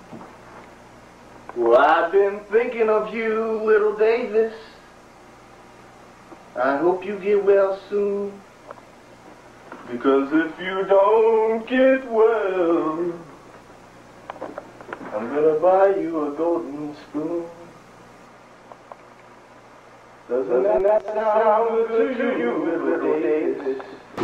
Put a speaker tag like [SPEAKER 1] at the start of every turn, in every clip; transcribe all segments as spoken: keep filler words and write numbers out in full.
[SPEAKER 1] Well, I've been thinking of you, little Davis. I hope you get well soon. Because if you don't get well, I'm gonna buy you a golden spoon. Doesn't that sound good to you, little Davis?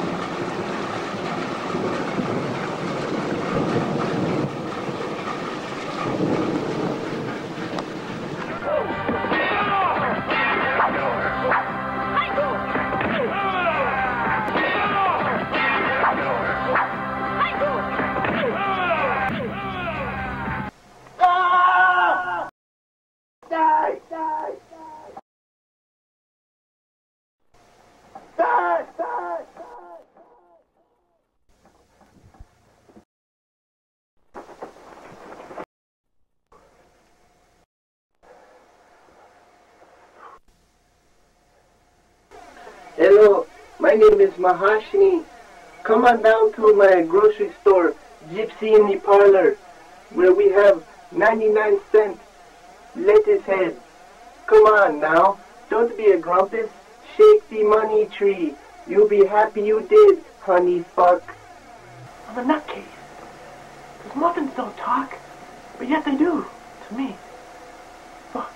[SPEAKER 1] Hello, my name is Mahashini. Come on down to my grocery store, Gypsy in the Parlor, where we have ninety-nine cent lettuce heads. Come on now, don't be a grumpus. Shake the money tree. You'll be happy you did, honey fuck.
[SPEAKER 2] I'm a nutcase. Those muffins don't talk, but yet they do, to me. Fuck.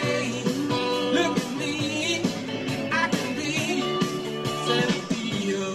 [SPEAKER 3] Look at me, I can be seventy years